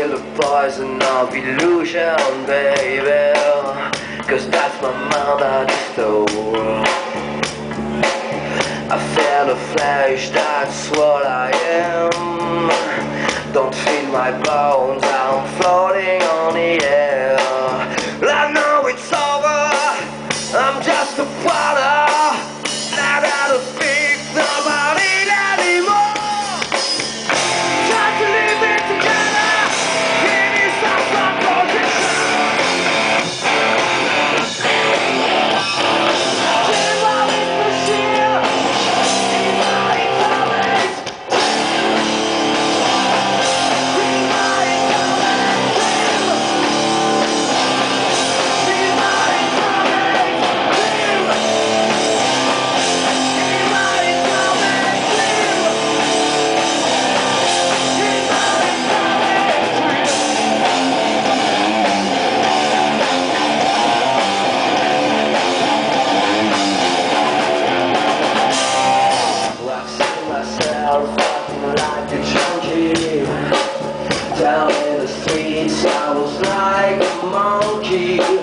feel the poison of illusion, baby, 'cause that's my mind that is stole. I feel the flesh, that's what I am. Don't feel my bones, I'm floating on the air. I know it's over, I'm just a water. Not out to speak about it anymore. Try to live it together, give me some position. Like a junkie down in the streets, I was like a monkey.